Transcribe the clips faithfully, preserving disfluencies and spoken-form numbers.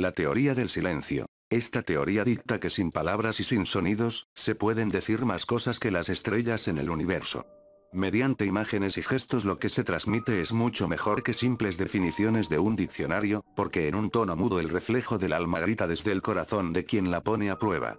La teoría del silencio. Esta teoría dicta que sin palabras y sin sonidos, se pueden decir más cosas que las estrellas en el universo. Mediante imágenes y gestos lo que se transmite es mucho mejor que simples definiciones de un diccionario, porque en un tono mudo el reflejo del alma grita desde el corazón de quien la pone a prueba.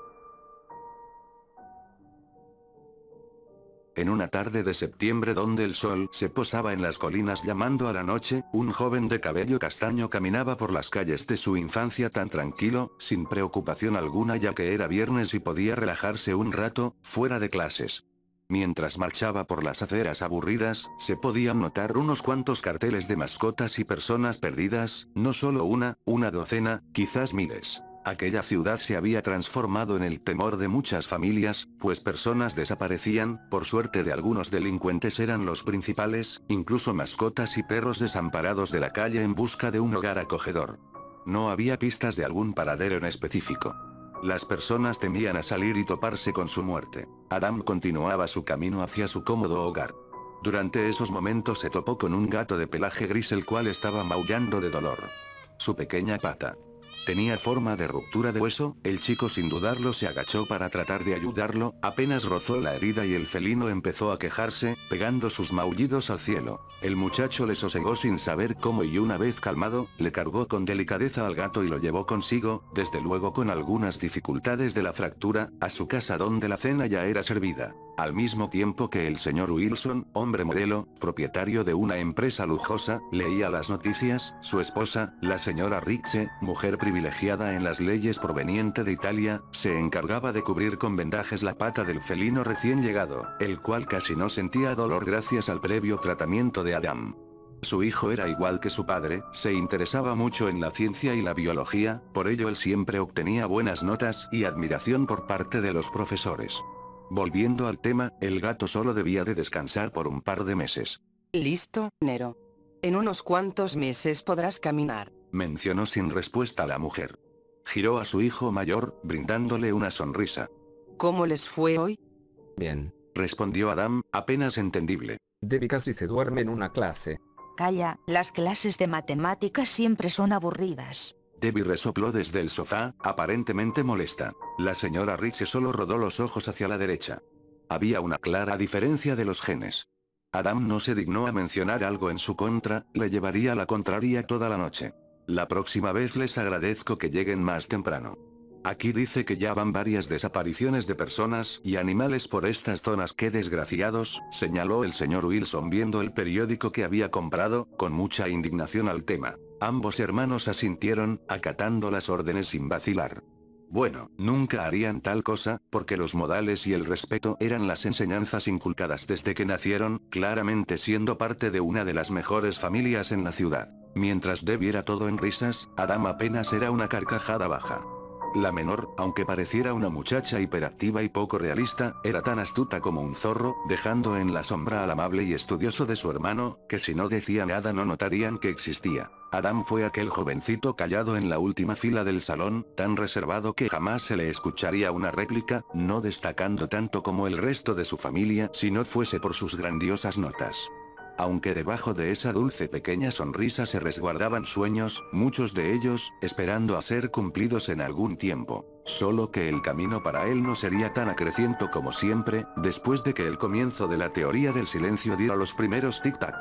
En una tarde de septiembre donde el sol se posaba en las colinas llamando a la noche, un joven de cabello castaño caminaba por las calles de su infancia tan tranquilo, sin preocupación alguna ya que era viernes y podía relajarse un rato, fuera de clases. Mientras marchaba por las aceras aburridas, se podían notar unos cuantos carteles de mascotas y personas perdidas, no solo una, una docena, quizás miles. Aquella ciudad se había transformado en el temor de muchas familias, pues personas desaparecían, por suerte de algunos delincuentes eran los principales, incluso mascotas y perros desamparados de la calle en busca de un hogar acogedor. No había pistas de algún paradero en específico. Las personas temían a salir y toparse con su muerte. Adam continuaba su camino hacia su cómodo hogar. Durante esos momentos se topó con un gato de pelaje gris el cual estaba maullando de dolor. Su pequeña pata tenía forma de ruptura de hueso, el chico sin dudarlo se agachó para tratar de ayudarlo, apenas rozó la herida y el felino empezó a quejarse, pegando sus maullidos al cielo. El muchacho le sosegó sin saber cómo y una vez calmado, le cargó con delicadeza al gato y lo llevó consigo, desde luego con algunas dificultades de la fractura, a su casa donde la cena ya era servida. Al mismo tiempo que el señor Wilson, hombre modelo, propietario de una empresa lujosa, leía las noticias, su esposa, la señora Ritze, mujer privilegiada en las leyes proveniente de Italia, se encargaba de cubrir con vendajes la pata del felino recién llegado, el cual casi no sentía dolor gracias al previo tratamiento de Adam. Su hijo era igual que su padre, se interesaba mucho en la ciencia y la biología, por ello él siempre obtenía buenas notas y admiración por parte de los profesores. Volviendo al tema, el gato solo debía de descansar por un par de meses. Listo, Nero. En unos cuantos meses podrás caminar, mencionó sin respuesta la mujer. Giró a su hijo mayor, brindándole una sonrisa. ¿Cómo les fue hoy? Bien. Respondió Adam, apenas entendible. Debbie casi se duerme en una clase. Calla, las clases de matemáticas siempre son aburridas. Debbie resopló desde el sofá, aparentemente molesta. La señora Ritchie solo rodó los ojos hacia la derecha. Había una clara diferencia de los genes. Adam no se dignó a mencionar algo en su contra, le llevaría la contraria toda la noche. La próxima vez les agradezco que lleguen más temprano. Aquí dice que ya van varias desapariciones de personas y animales por estas zonas. ¡Qué desgraciados!, señaló el señor Wilson viendo el periódico que había comprado, con mucha indignación al tema. Ambos hermanos asintieron, acatando las órdenes sin vacilar. Bueno, nunca harían tal cosa, porque los modales y el respeto eran las enseñanzas inculcadas desde que nacieron, claramente siendo parte de una de las mejores familias en la ciudad. Mientras Debbie era todo en risas, Adam apenas era una carcajada baja. La menor, aunque pareciera una muchacha hiperactiva y poco realista, era tan astuta como un zorro, dejando en la sombra al amable y estudioso de su hermano, que si no decía nada no notarían que existía. Adam fue aquel jovencito callado en la última fila del salón, tan reservado que jamás se le escucharía una réplica, no destacando tanto como el resto de su familia si no fuese por sus grandiosas notas. Aunque debajo de esa dulce pequeña sonrisa se resguardaban sueños, muchos de ellos, esperando a ser cumplidos en algún tiempo. Solo que el camino para él no sería tan acreciento como siempre, después de que el comienzo de la teoría del silencio diera los primeros tic-tac.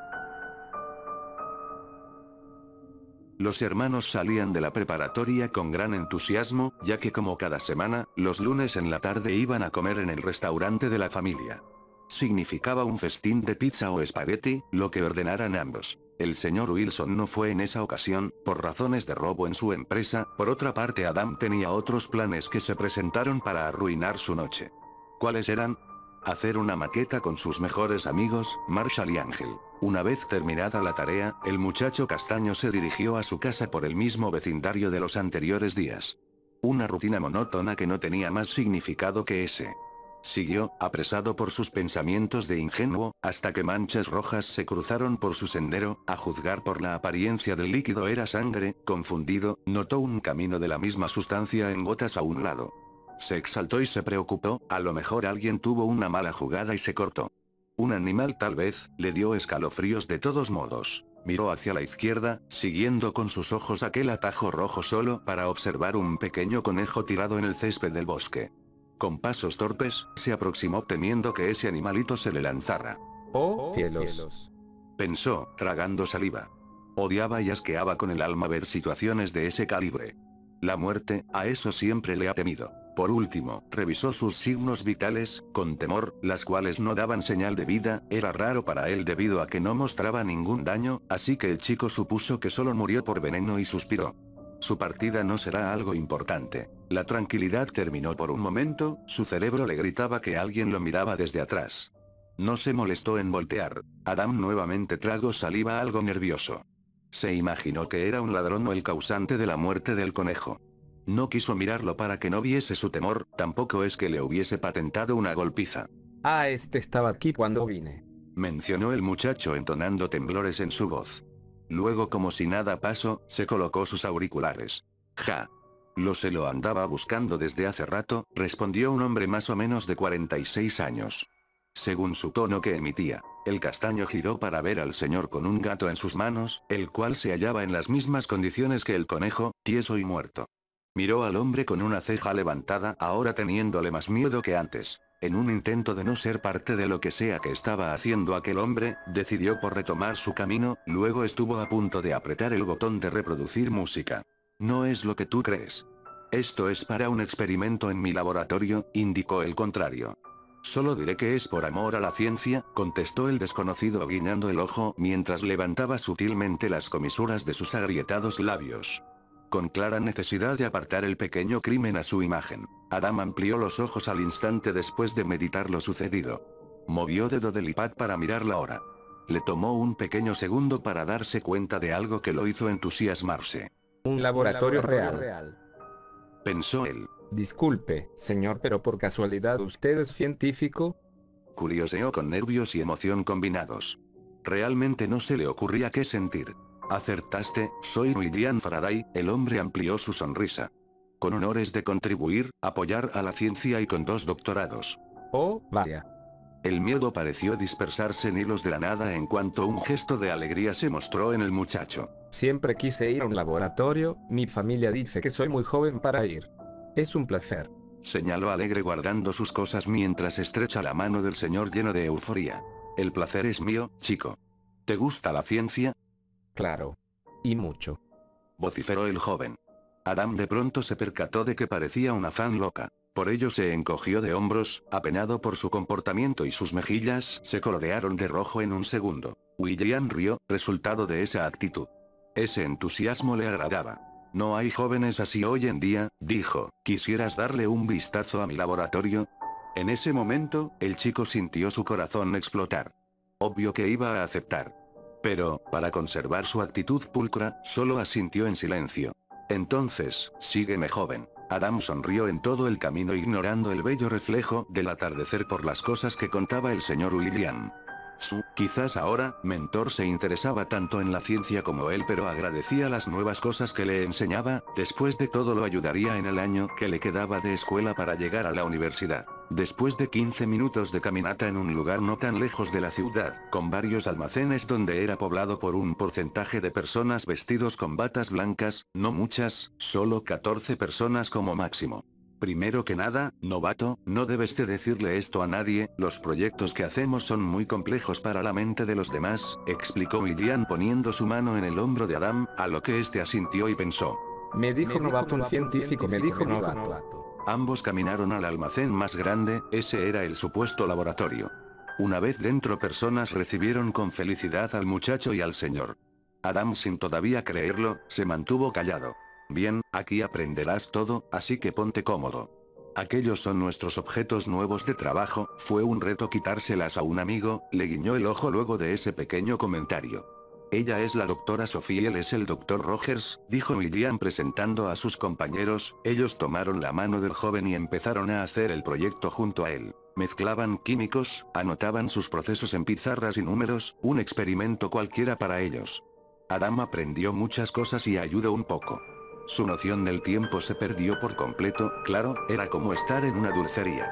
Los hermanos salían de la preparatoria con gran entusiasmo, ya que como cada semana, los lunes en la tarde iban a comer en el restaurante de la familia. Significaba un festín de pizza o espagueti, lo que ordenaran ambos. El señor Wilson no fue en esa ocasión, por razones de robo en su empresa. Por otra parte, Adam tenía otros planes que se presentaron para arruinar su noche. ¿Cuáles eran? Hacer una maqueta con sus mejores amigos, Marshall y Ángel. Una vez terminada la tarea, el muchacho castaño se dirigió a su casa por el mismo vecindario de los anteriores días. Una rutina monótona que no tenía más significado que ese. Siguió, apresado por sus pensamientos de ingenuo, hasta que manchas rojas se cruzaron por su sendero. A juzgar por la apariencia del líquido era sangre. Confundido, notó un camino de la misma sustancia en gotas a un lado. Se exaltó y se preocupó, a lo mejor alguien tuvo una mala jugada y se cortó. Un animal tal vez, le dio escalofríos de todos modos. Miró hacia la izquierda, siguiendo con sus ojos aquel atajo rojo solo para observar un pequeño conejo tirado en el césped del bosque. Con pasos torpes, se aproximó temiendo que ese animalito se le lanzara. ¡Oh, cielos! Pensó, tragando saliva. Odiaba y asqueaba con el alma ver situaciones de ese calibre. La muerte, a eso siempre le ha temido. Por último, revisó sus signos vitales, con temor, las cuales no daban señal de vida, era raro para él debido a que no mostraba ningún daño, así que el chico supuso que solo murió por veneno y suspiró. Su partida no será algo importante. La tranquilidad terminó por un momento, su cerebro le gritaba que alguien lo miraba desde atrás. No se molestó en voltear. Adam nuevamente tragó saliva algo nervioso. Se imaginó que era un ladrón o el causante de la muerte del conejo. No quiso mirarlo para que no viese su temor, tampoco es que le hubiese patentado una golpiza. Ah, este estaba aquí cuando vine. Mencionó el muchacho entonando temblores en su voz. Luego, como si nada pasó, se colocó sus auriculares. Ja. Lo se lo andaba buscando desde hace rato, respondió un hombre más o menos de cuarenta y seis años. Según su tono que emitía, el castaño giró para ver al señor con un gato en sus manos, el cual se hallaba en las mismas condiciones que el conejo, tieso y muerto. Miró al hombre con una ceja levantada, ahora teniéndole más miedo que antes. En un intento de no ser parte de lo que sea que estaba haciendo aquel hombre, decidió por retomar su camino, luego estuvo a punto de apretar el botón de reproducir música. No es lo que tú crees. Esto es para un experimento en mi laboratorio, indicó el contrario. Solo diré que es por amor a la ciencia, contestó el desconocido guiñando el ojo mientras levantaba sutilmente las comisuras de sus agrietados labios. Con clara necesidad de apartar el pequeño crimen a su imagen, Adam amplió los ojos al instante después de meditar lo sucedido. Movió dedo del iPad para mirar la hora. Le tomó un pequeño segundo para darse cuenta de algo que lo hizo entusiasmarse. Un laboratorio real. Pensó él. Disculpe, señor, pero por casualidad ¿usted es científico? Curioseó con nervios y emoción combinados. Realmente no se le ocurría qué sentir. Acertaste, soy William Faraday, el hombre amplió su sonrisa. Con honores de contribuir, apoyar a la ciencia y con dos doctorados. Oh, vaya. El miedo pareció dispersarse en hilos de la nada en cuanto un gesto de alegría se mostró en el muchacho. Siempre quise ir a un laboratorio, mi familia dice que soy muy joven para ir. Es un placer. Señaló alegre guardando sus cosas mientras estrecha la mano del señor lleno de euforía. El placer es mío, chico. ¿Te gusta la ciencia? Claro. Y mucho. Vociferó el joven. Adam de pronto se percató de que parecía una fan loca. Por ello se encogió de hombros, apenado por su comportamiento y sus mejillas se colorearon de rojo en un segundo. William rió, resultado de esa actitud. Ese entusiasmo le agradaba. No hay jóvenes así hoy en día, dijo. ¿Quisieras darle un vistazo a mi laboratorio? En ese momento, el chico sintió su corazón explotar. Obvio que iba a aceptar. Pero, para conservar su actitud pulcra, solo asintió en silencio. Entonces, sígueme joven. Adam sonrió en todo el camino ignorando el bello reflejo del atardecer por las cosas que contaba el señor William. Su, quizás ahora, mentor se interesaba tanto en la ciencia como él, pero agradecía las nuevas cosas que le enseñaba, después de todo lo ayudaría en el año que le quedaba de escuela para llegar a la universidad. Después de quince minutos de caminata en un lugar no tan lejos de la ciudad, con varios almacenes donde era poblado por un porcentaje de personas vestidos con batas blancas, no muchas, solo catorce personas como máximo. Primero que nada, novato, no debes de decirle esto a nadie, los proyectos que hacemos son muy complejos para la mente de los demás, explicó William poniendo su mano en el hombro de Adam, a lo que este asintió y pensó. Me dijo novato un científico, me dijo novato. Ambos caminaron al almacén más grande, ese era el supuesto laboratorio. Una vez dentro personas recibieron con felicidad al muchacho y al señor. Adam, sin todavía creerlo, se mantuvo callado. Bien, aquí aprenderás todo, así que ponte cómodo. Aquellos son nuestros objetos nuevos de trabajo, fue un reto quitárselas a un amigo, le guiñó el ojo luego de ese pequeño comentario. Ella es la doctora Sophie y él es el doctor Rogers, dijo William presentando a sus compañeros, ellos tomaron la mano del joven y empezaron a hacer el proyecto junto a él. Mezclaban químicos, anotaban sus procesos en pizarras y números, un experimento cualquiera para ellos. Adam aprendió muchas cosas y ayudó un poco. Su noción del tiempo se perdió por completo, claro, era como estar en una dulcería.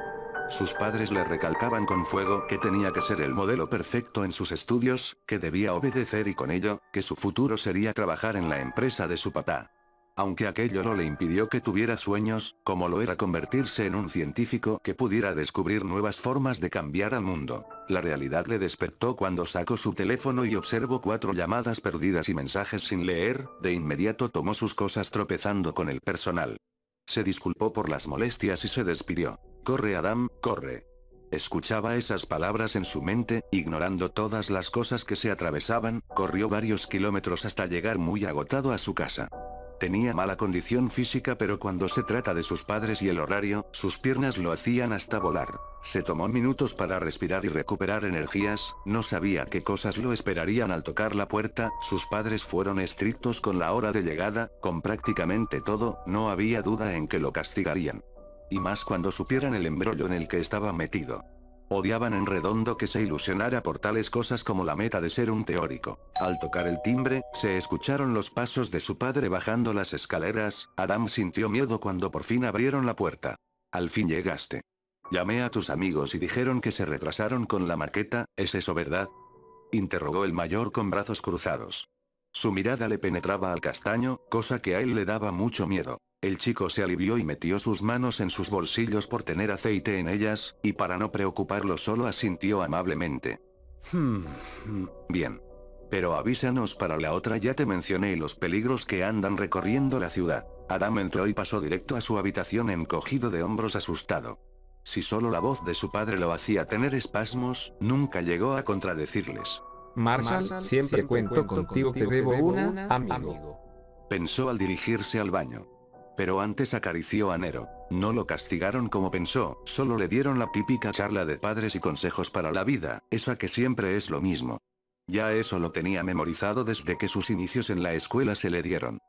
Sus padres le recalcaban con fuego que tenía que ser el modelo perfecto en sus estudios, que debía obedecer y con ello, que su futuro sería trabajar en la empresa de su papá. Aunque aquello no le impidió que tuviera sueños, como lo era convertirse en un científico que pudiera descubrir nuevas formas de cambiar al mundo. La realidad le despertó cuando sacó su teléfono y observó cuatro llamadas perdidas y mensajes sin leer, de inmediato tomó sus cosas tropezando con el personal. Se disculpó por las molestias y se despidió. «Corre, Adam, corre». Escuchaba esas palabras en su mente, ignorando todas las cosas que se atravesaban, corrió varios kilómetros hasta llegar muy agotado a su casa. Tenía mala condición física, pero cuando se trata de sus padres y el horario, sus piernas lo hacían hasta volar. Se tomó minutos para respirar y recuperar energías, no sabía qué cosas lo esperarían al tocar la puerta, sus padres fueron estrictos con la hora de llegada, con prácticamente todo, no había duda en que lo castigarían. Y más cuando supieran el embrollo en el que estaba metido. Odiaban en redondo que se ilusionara por tales cosas como la meta de ser un teórico. Al tocar el timbre, se escucharon los pasos de su padre bajando las escaleras. Adam sintió miedo cuando por fin abrieron la puerta. «Al fin llegaste. Llamé a tus amigos y dijeron que se retrasaron con la maqueta, ¿es eso verdad?», interrogó el mayor con brazos cruzados. Su mirada le penetraba al castaño, cosa que a él le daba mucho miedo. El chico se alivió y metió sus manos en sus bolsillos por tener aceite en ellas, y para no preocuparlo solo asintió amablemente. Hmm, bien. Pero avísanos para la otra, ya te mencioné los peligros que andan recorriendo la ciudad. Adam entró y pasó directo a su habitación encogido de hombros asustado. Si solo la voz de su padre lo hacía tener espasmos, nunca llegó a contradecirles. Marshall, siempre, siempre cuento contigo, te debo una, amigo. Pensó al dirigirse al baño. Pero antes acarició a Nero. No lo castigaron como pensó, solo le dieron la típica charla de padres y consejos para la vida, esa que siempre es lo mismo. Ya eso lo tenía memorizado desde que sus inicios en la escuela se le dieron.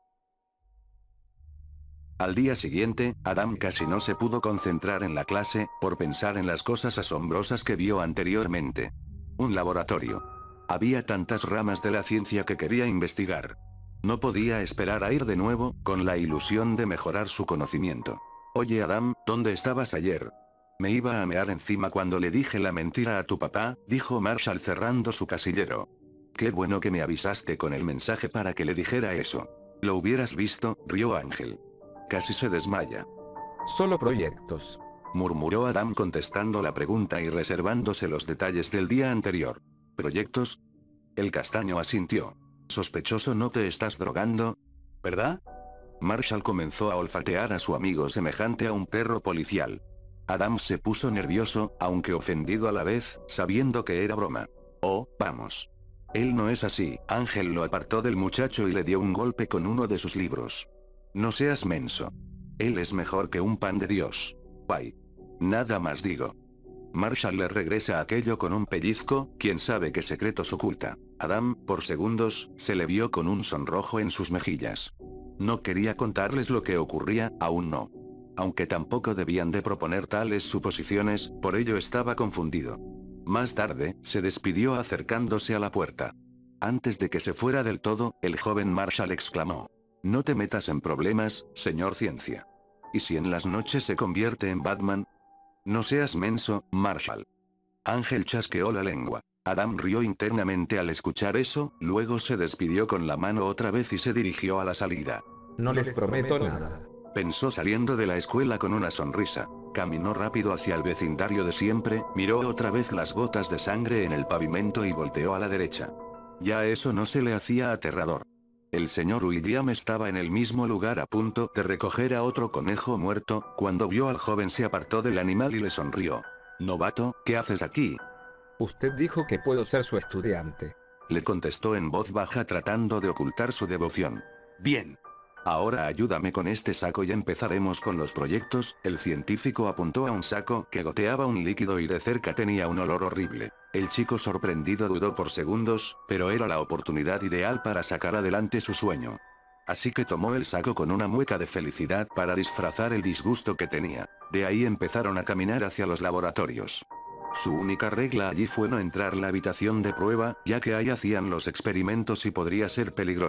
Al día siguiente, Adam casi no se pudo concentrar en la clase, por pensar en las cosas asombrosas que vio anteriormente. Un laboratorio. Había tantas ramas de la ciencia que quería investigar. No podía esperar a ir de nuevo, con la ilusión de mejorar su conocimiento. «Oye Adam, ¿dónde estabas ayer?» «Me iba a mear encima cuando le dije la mentira a tu papá», dijo Marshall cerrando su casillero. «Qué bueno que me avisaste con el mensaje para que le dijera eso. Lo hubieras visto», rió Ángel. Casi se desmaya. «Solo proyectos», murmuró Adam contestando la pregunta y reservándose los detalles del día anterior. «¿Proyectos?» El castaño asintió. «Sospechoso, no te estás drogando, ¿verdad?» Marshall comenzó a olfatear a su amigo semejante a un perro policial. Adam se puso nervioso, aunque ofendido a la vez, sabiendo que era broma. «Oh, vamos. Él no es así». Ángel lo apartó del muchacho y le dio un golpe con uno de sus libros. «No seas menso. Él es mejor que un pan de Dios. Bye. Nada más digo». Marshall le regresa aquello con un pellizco, quién sabe qué secretos oculta. Adam, por segundos, se le vio con un sonrojo en sus mejillas. No quería contarles lo que ocurría, aún no. Aunque tampoco debían de proponer tales suposiciones, por ello estaba confundido. Más tarde, se despidió acercándose a la puerta. Antes de que se fuera del todo, el joven Marshall exclamó. «No te metas en problemas, señor Ciencia. ¿Y si en las noches se convierte en Batman?» «No seas menso, Marshall». Ángel chasqueó la lengua. Adam rió internamente al escuchar eso, luego se despidió con la mano otra vez y se dirigió a la salida. «No les prometo nada», pensó saliendo de la escuela con una sonrisa. Caminó rápido hacia el vecindario de siempre, miró otra vez las gotas de sangre en el pavimento y volteó a la derecha. Ya eso no se le hacía aterrador. El señor William estaba en el mismo lugar a punto de recoger a otro conejo muerto, cuando vio al joven se apartó del animal y le sonrió. «Novato, ¿qué haces aquí?» «Usted dijo que puedo ser su estudiante», le contestó en voz baja tratando de ocultar su devoción. «Bien. Ahora ayúdame con este saco y empezaremos con los proyectos». El científico apuntó a un saco que goteaba un líquido y de cerca tenía un olor horrible. El chico sorprendido dudó por segundos, pero era la oportunidad ideal para sacar adelante su sueño. Así que tomó el saco con una mueca de felicidad para disfrazar el disgusto que tenía. De ahí empezaron a caminar hacia los laboratorios. Su única regla allí fue no entrar en la habitación de prueba, ya que ahí hacían los experimentos y podría ser peligroso.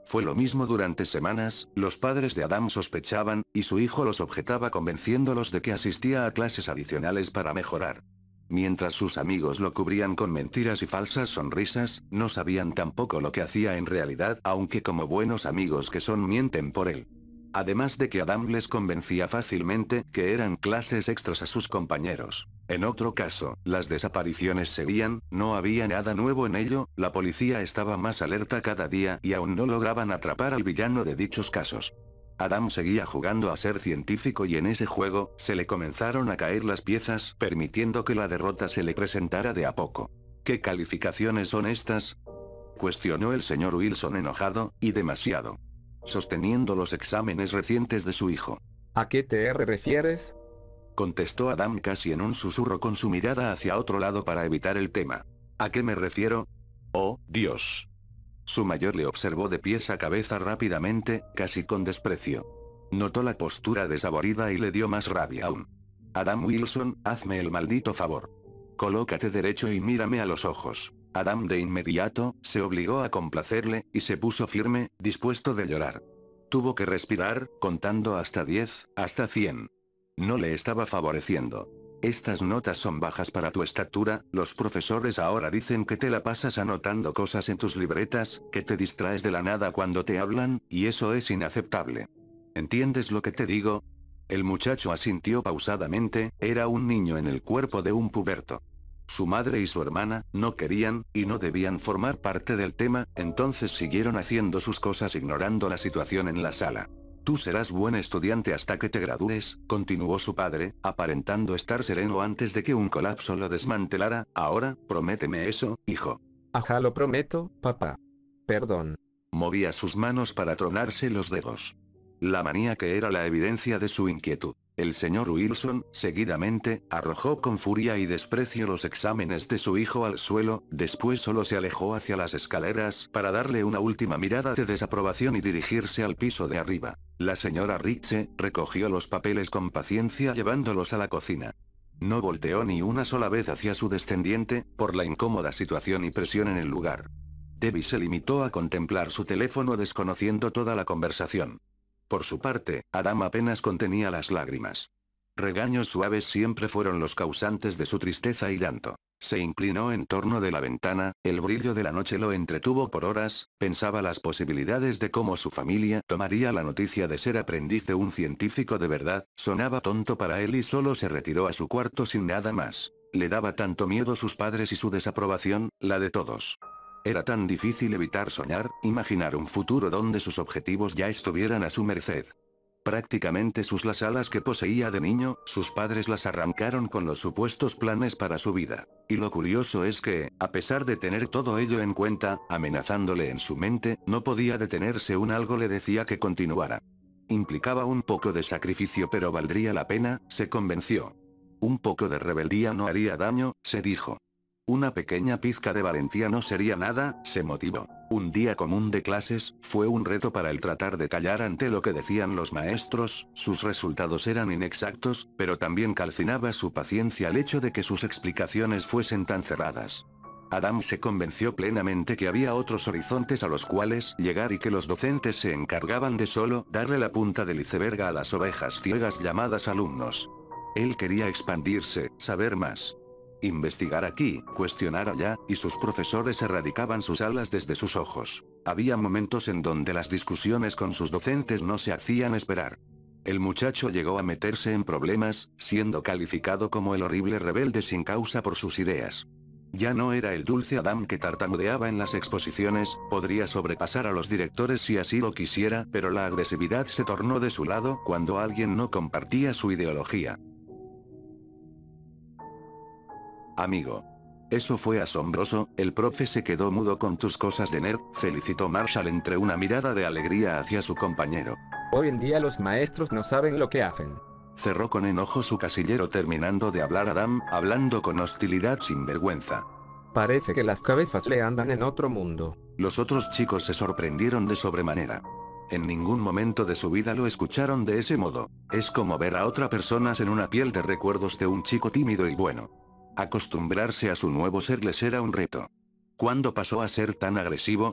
Fue lo mismo durante semanas, los padres de Adam sospechaban, y su hijo los objetaba convenciéndolos de que asistía a clases adicionales para mejorar. Mientras sus amigos lo cubrían con mentiras y falsas sonrisas, no sabían tampoco lo que hacía en realidad, aunque como buenos amigos que son mienten por él. Además de que Adam les convencía fácilmente que eran clases extras a sus compañeros. En otro caso, las desapariciones seguían, no había nada nuevo en ello, la policía estaba más alerta cada día y aún no lograban atrapar al villano de dichos casos. Adam seguía jugando a ser científico y en ese juego, se le comenzaron a caer las piezas, permitiendo que la derrota se le presentara de a poco. ¿Qué calificaciones son estas?, cuestionó el señor Wilson enojado, y demasiado. Sosteniendo los exámenes recientes de su hijo. ¿A qué te refieres? Contestó Adam casi en un susurro con su mirada hacia otro lado para evitar el tema. ¿A qué me refiero? Oh, Dios. Su mayor le observó de pies a cabeza rápidamente, casi con desprecio. Notó la postura desaborida y le dio más rabia aún. Adam Wilson, hazme el maldito favor. Colócate derecho y mírame a los ojos. Adam de inmediato, se obligó a complacerle, y se puso firme, dispuesto de llorar. Tuvo que respirar, contando hasta diez, hasta cien. No le estaba favoreciendo. Estas notas son bajas para tu estatura, los profesores ahora dicen que te la pasas anotando cosas en tus libretas, que te distraes de la nada cuando te hablan, y eso es inaceptable. ¿Entiendes lo que te digo? El muchacho asintió pausadamente, era un niño en el cuerpo de un puberto. Su madre y su hermana, no querían, y no debían formar parte del tema, entonces siguieron haciendo sus cosas ignorando la situación en la sala. Tú serás buen estudiante hasta que te gradúes, continuó su padre, aparentando estar sereno antes de que un colapso lo desmantelara. Ahora, prométeme eso, hijo. Ajá, lo prometo, papá. Perdón. Movía sus manos para tronarse los dedos. La manía que era la evidencia de su inquietud. El señor Wilson, seguidamente, arrojó con furia y desprecio los exámenes de su hijo al suelo, después solo se alejó hacia las escaleras para darle una última mirada de desaprobación y dirigirse al piso de arriba. La señora Ritchie recogió los papeles con paciencia llevándolos a la cocina. No volteó ni una sola vez hacia su descendiente, por la incómoda situación y presión en el lugar. Debbie se limitó a contemplar su teléfono desconociendo toda la conversación. Por su parte, Adam apenas contenía las lágrimas. Regaños suaves siempre fueron los causantes de su tristeza y llanto. Se inclinó en torno de la ventana, el brillo de la noche lo entretuvo por horas, pensaba las posibilidades de cómo su familia tomaría la noticia de ser aprendiz de un científico de verdad, sonaba tonto para él y solo se retiró a su cuarto sin nada más. Le daba tanto miedo sus padres y su desaprobación, la de todos. Era tan difícil evitar soñar, imaginar un futuro donde sus objetivos ya estuvieran a su merced. Prácticamente sus las alas que poseía de niño, sus padres las arrancaron con los supuestos planes para su vida. Y lo curioso es que, a pesar de tener todo ello en cuenta, amenazándole en su mente, no podía detenerse, un algo le decía que continuara. Implicaba un poco de sacrificio pero valdría la pena, se convenció. Un poco de rebeldía no haría daño, se dijo. Una pequeña pizca de valentía no sería nada, se motivó. Un día común de clases, fue un reto para él tratar de callar ante lo que decían los maestros, sus resultados eran inexactos, pero también calcinaba su paciencia el hecho de que sus explicaciones fuesen tan cerradas. Adam se convenció plenamente que había otros horizontes a los cuales llegar y que los docentes se encargaban de solo darle la punta del iceberg a las ovejas ciegas llamadas alumnos. Él quería expandirse, saber más. Investigar aquí, cuestionar allá, y sus profesores erradicaban sus alas desde sus ojos. Había momentos en donde las discusiones con sus docentes no se hacían esperar. El muchacho llegó a meterse en problemas, siendo calificado como el horrible rebelde sin causa por sus ideas. Ya no era el dulce Adam que tartamudeaba en las exposiciones, podría sobrepasar a los directores si así lo quisiera, pero la agresividad se tornó de su lado cuando alguien no compartía su ideología. Amigo. Eso fue asombroso, el profe se quedó mudo con tus cosas de nerd, felicitó Marshall entre una mirada de alegría hacia su compañero. Hoy en día los maestros no saben lo que hacen. Cerró con enojo su casillero terminando de hablar Adam, hablando con hostilidad sin vergüenza. Parece que las cabezas le andan en otro mundo. Los otros chicos se sorprendieron de sobremanera. En ningún momento de su vida lo escucharon de ese modo. Es como ver a otra persona en una piel de recuerdos de un chico tímido y bueno. Acostumbrarse a su nuevo ser les era un reto. ¿Cuándo pasó a ser tan agresivo?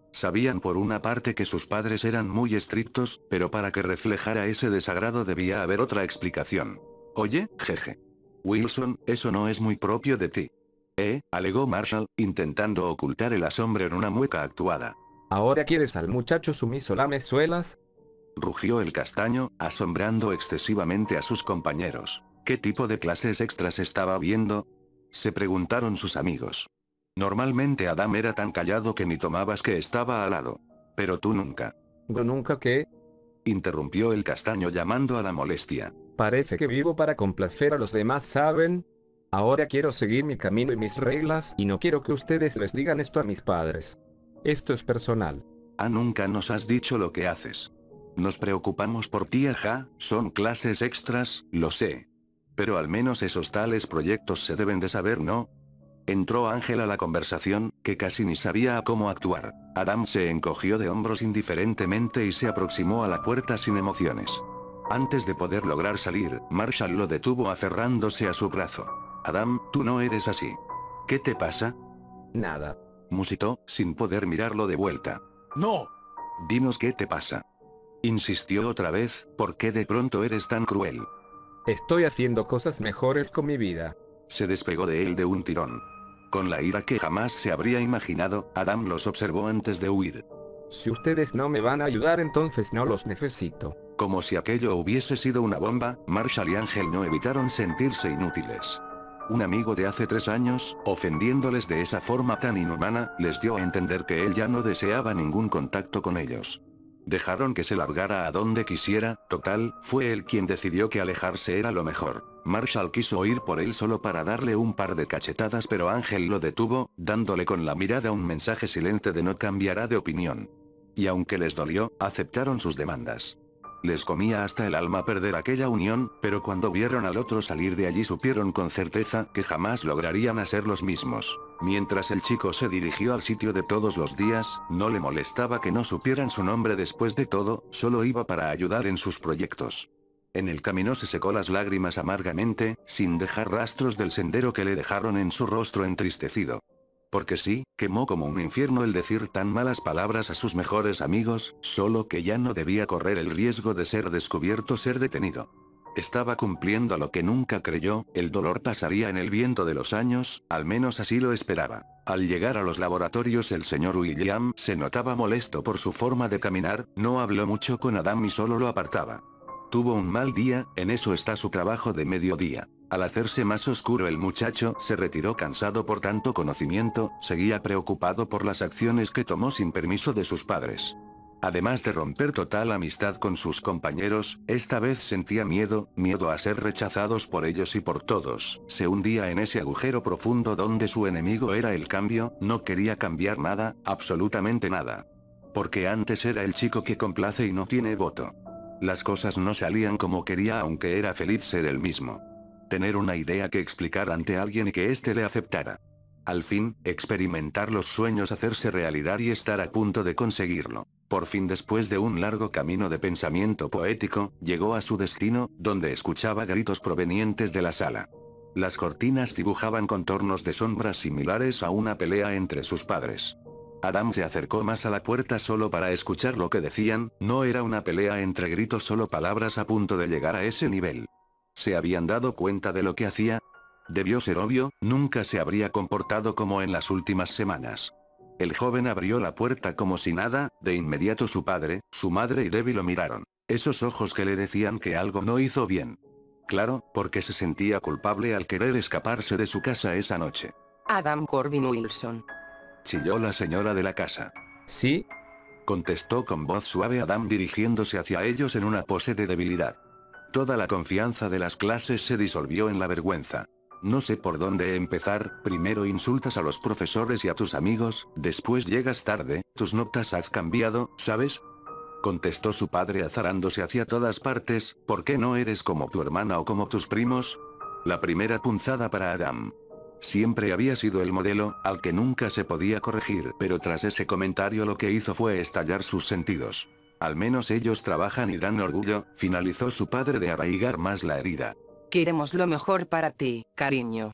Sabían por una parte que sus padres eran muy estrictos, pero para que reflejara ese desagrado debía haber otra explicación. Oye, jeje. Wilson, eso no es muy propio de ti. Eh, alegó Marshall, intentando ocultar el asombro en una mueca actuada. ¿Ahora quieres al muchacho sumiso lamezuelas? Rugió el castaño, asombrando excesivamente a sus compañeros. ¿Qué tipo de clases extras estaba viendo? Se preguntaron sus amigos. Normalmente Adam era tan callado que ni tomabas que estaba al lado. Pero tú nunca. ¿Yo nunca qué? Interrumpió el castaño llamando a la molestia. Parece que vivo para complacer a los demás, ¿saben? Ahora quiero seguir mi camino y mis reglas y no quiero que ustedes les digan esto a mis padres. Esto es personal. Ah, nunca nos has dicho lo que haces. Nos preocupamos por ti, ajá, son clases extras, lo sé. Pero al menos esos tales proyectos se deben de saber, ¿no? Entró Ángel a la conversación, que casi ni sabía a cómo actuar. Adam se encogió de hombros indiferentemente y se aproximó a la puerta sin emociones. Antes de poder lograr salir, Marshall lo detuvo aferrándose a su brazo. Adam, tú no eres así. ¿Qué te pasa? Nada. Musitó, sin poder mirarlo de vuelta. ¡No! Dinos qué te pasa. Insistió otra vez, ¿por qué de pronto eres tan cruel? Estoy haciendo cosas mejores con mi vida. Se despegó de él de un tirón. Con la ira que jamás se habría imaginado, Adam los observó antes de huir. Si ustedes no me van a ayudar, entonces no los necesito. Como si aquello hubiese sido una bomba, Marshall y Ángel no evitaron sentirse inútiles. Un amigo de hace tres años, ofendiéndoles de esa forma tan inhumana, les dio a entender que él ya no deseaba ningún contacto con ellos. Dejaron que se largara a donde quisiera, total, fue él quien decidió que alejarse era lo mejor. Marshall quiso ir por él solo para darle un par de cachetadas, pero Ángel lo detuvo, dándole con la mirada un mensaje silente de no cambiará de opinión. Y aunque les dolió, aceptaron sus demandas. Les comía hasta el alma perder aquella unión, pero cuando vieron al otro salir de allí supieron con certeza que jamás lograrían hacer los mismos. Mientras el chico se dirigió al sitio de todos los días, no le molestaba que no supieran su nombre, después de todo, solo iba para ayudar en sus proyectos. En el camino se secó las lágrimas amargamente, sin dejar rastros del sendero que le dejaron en su rostro entristecido. Porque sí, quemó como un infierno el decir tan malas palabras a sus mejores amigos, solo que ya no debía correr el riesgo de ser descubierto, ser detenido. Estaba cumpliendo lo que nunca creyó, el dolor pasaría en el viento de los años, al menos así lo esperaba. Al llegar a los laboratorios el señor William se notaba molesto por su forma de caminar, no habló mucho con Adam y solo lo apartaba. Tuvo un mal día, en eso está su trabajo de mediodía. Al hacerse más oscuro el muchacho se retiró cansado por tanto conocimiento, seguía preocupado por las acciones que tomó sin permiso de sus padres. Además de romper total amistad con sus compañeros, esta vez sentía miedo, miedo a ser rechazados por ellos y por todos. Se hundía en ese agujero profundo donde su enemigo era el cambio, no quería cambiar nada, absolutamente nada. Porque antes era el chico que complace y no tiene voto. Las cosas no salían como quería, aunque era feliz ser el mismo. Tener una idea que explicar ante alguien y que éste le aceptara. Al fin, experimentar los sueños, hacerse realidad y estar a punto de conseguirlo. Por fin, después de un largo camino de pensamiento poético, llegó a su destino, donde escuchaba gritos provenientes de la sala. Las cortinas dibujaban contornos de sombras similares a una pelea entre sus padres. Adam se acercó más a la puerta solo para escuchar lo que decían, no era una pelea entre gritos, solo palabras a punto de llegar a ese nivel. ¿Se habían dado cuenta de lo que hacía? Debió ser obvio, nunca se habría comportado como en las últimas semanas. El joven abrió la puerta como si nada, de inmediato su padre, su madre y Debbie lo miraron. Esos ojos que le decían que algo no hizo bien. Claro, porque se sentía culpable al querer escaparse de su casa esa noche. Adam Corbin Wilson. Chilló la señora de la casa. ¿Sí? Contestó con voz suave Adam, dirigiéndose hacia ellos en una pose de debilidad. Toda la confianza de las clases se disolvió en la vergüenza. No sé por dónde empezar, primero insultas a los profesores y a tus amigos, después llegas tarde, tus notas han cambiado, ¿sabes? Contestó su padre azarándose hacia todas partes, ¿por qué no eres como tu hermana o como tus primos? La primera punzada para Adam. Siempre había sido el modelo, al que nunca se podía corregir, pero tras ese comentario lo que hizo fue estallar sus sentidos. Al menos ellos trabajan y dan orgullo, finalizó su padre de arraigar más la herida. Queremos lo mejor para ti, cariño.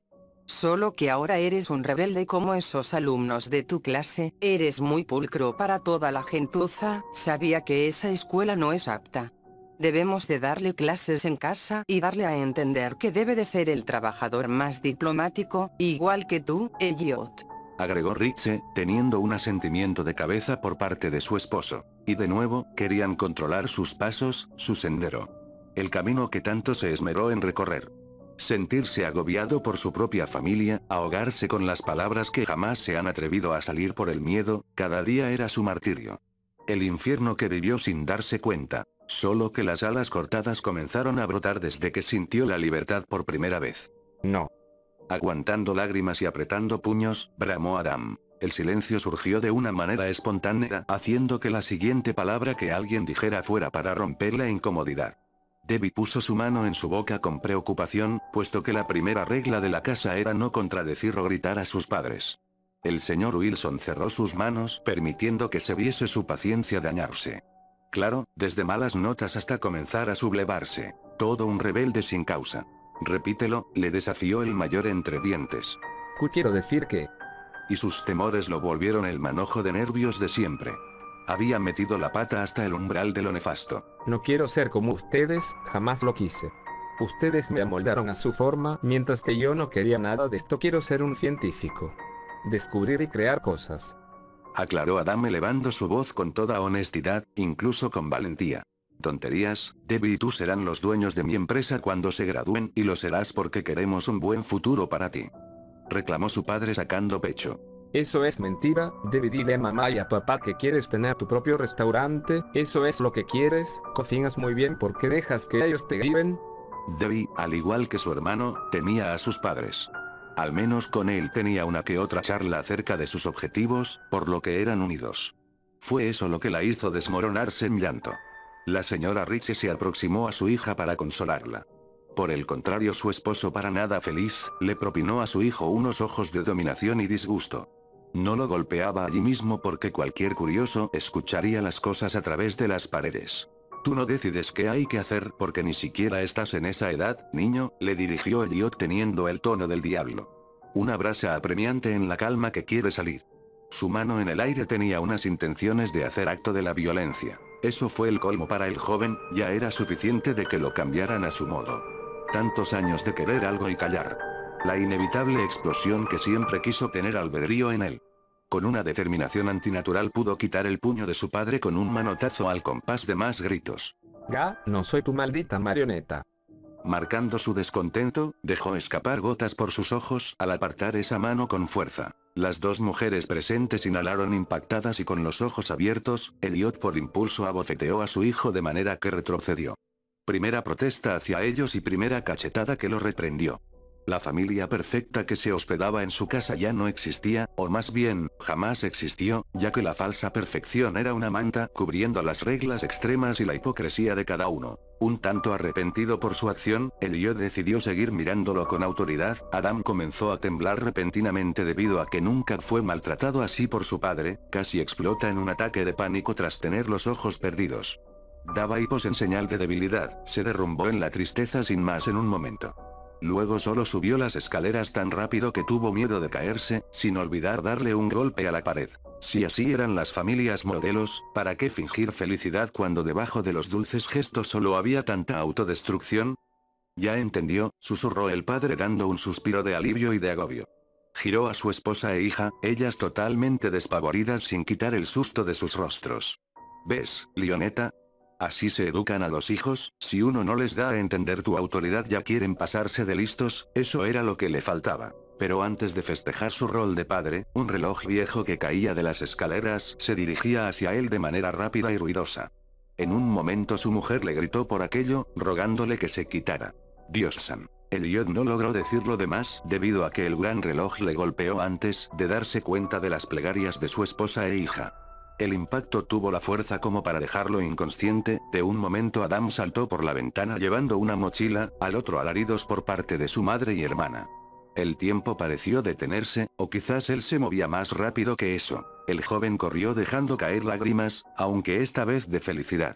Solo que ahora eres un rebelde como esos alumnos de tu clase, eres muy pulcro para toda la gentuza, sabía que esa escuela no es apta. Debemos de darle clases en casa y darle a entender que debe de ser el trabajador más diplomático, igual que tú, Elliot. Agregó Ritchie, teniendo un asentimiento de cabeza por parte de su esposo. Y de nuevo, querían controlar sus pasos, su sendero. El camino que tanto se esmeró en recorrer. Sentirse agobiado por su propia familia, ahogarse con las palabras que jamás se han atrevido a salir por el miedo, cada día era su martirio. El infierno que vivió sin darse cuenta, solo que las alas cortadas comenzaron a brotar desde que sintió la libertad por primera vez. No. Aguantando lágrimas y apretando puños, bramó Adam. El silencio surgió de una manera espontánea, haciendo que la siguiente palabra que alguien dijera fuera para romper la incomodidad. Debbie puso su mano en su boca con preocupación, puesto que la primera regla de la casa era no contradecir o gritar a sus padres. El señor Wilson cerró sus manos, permitiendo que se viese su paciencia dañarse. Claro, desde malas notas hasta comenzar a sublevarse. Todo un rebelde sin causa. Repítelo, le desafió el mayor entre dientes. Quiero decir que... Y sus temores lo volvieron el manojo de nervios de siempre. Había metido la pata hasta el umbral de lo nefasto. No quiero ser como ustedes, jamás lo quise. Ustedes me amoldaron a su forma, mientras que yo no quería nada de esto. Quiero ser un científico. Descubrir y crear cosas. Aclaró Adam elevando su voz con toda honestidad, incluso con valentía. Tonterías, Debbie y tú serán los dueños de mi empresa cuando se gradúen y lo serás porque queremos un buen futuro para ti. Reclamó su padre sacando pecho. Eso es mentira, Debbie, dile a mamá y a papá que quieres tener tu propio restaurante, eso es lo que quieres, cocinas muy bien porque dejas que ellos te guíen. Debbie, al igual que su hermano, temía a sus padres. Al menos con él tenía una que otra charla acerca de sus objetivos, por lo que eran unidos. Fue eso lo que la hizo desmoronarse en llanto. La señora Ritchie se aproximó a su hija para consolarla. Por el contrario, su esposo, para nada feliz, le propinó a su hijo unos ojos de dominación y disgusto. No lo golpeaba allí mismo porque cualquier curioso escucharía las cosas a través de las paredes. Tú no decides qué hay que hacer porque ni siquiera estás en esa edad, niño, le dirigió Elliot teniendo el tono del diablo. Una brasa apremiante en la calma que quiere salir. Su mano en el aire tenía unas intenciones de hacer acto de la violencia. Eso fue el colmo para el joven, ya era suficiente de que lo cambiaran a su modo. Tantos años de querer algo y callar. La inevitable explosión que siempre quiso tener albedrío en él. Con una determinación antinatural pudo quitar el puño de su padre con un manotazo al compás de más gritos. Ga, no soy tu maldita marioneta. Marcando su descontento, dejó escapar gotas por sus ojos al apartar esa mano con fuerza. Las dos mujeres presentes inhalaron impactadas y con los ojos abiertos, Elliot por impulso abofeteó a su hijo de manera que retrocedió. Primera protesta hacia ellos y primera cachetada que lo reprendió. La familia perfecta que se hospedaba en su casa ya no existía, o más bien, jamás existió, ya que la falsa perfección era una manta cubriendo las reglas extremas y la hipocresía de cada uno. Un tanto arrepentido por su acción, Elliot decidió seguir mirándolo con autoridad. Adam comenzó a temblar repentinamente debido a que nunca fue maltratado así por su padre, casi explota en un ataque de pánico tras tener los ojos perdidos. Daba hipos en señal de debilidad, se derrumbó en la tristeza sin más en un momento. Luego solo subió las escaleras tan rápido que tuvo miedo de caerse, sin olvidar darle un golpe a la pared. Si así eran las familias modelos, ¿para qué fingir felicidad cuando debajo de los dulces gestos solo había tanta autodestrucción? Ya entendió, susurró el padre dando un suspiro de alivio y de agobio. Giró a su esposa e hija, ellas totalmente despavoridas sin quitar el susto de sus rostros. ¿Ves, Lioneta? Así se educan a los hijos, si uno no les da a entender tu autoridad ya quieren pasarse de listos, eso era lo que le faltaba. Pero antes de festejar su rol de padre, un reloj viejo que caía de las escaleras se dirigía hacia él de manera rápida y ruidosa. En un momento su mujer le gritó por aquello, rogándole que se quitara. Dios san. Elliot no logró decir lo demás, debido a que el gran reloj le golpeó antes de darse cuenta de las plegarias de su esposa e hija. El impacto tuvo la fuerza como para dejarlo inconsciente. De un momento Adam saltó por la ventana llevando una mochila, al otro alaridos por parte de su madre y hermana. El tiempo pareció detenerse, o quizás él se movía más rápido que eso. El joven corrió dejando caer lágrimas, aunque esta vez de felicidad.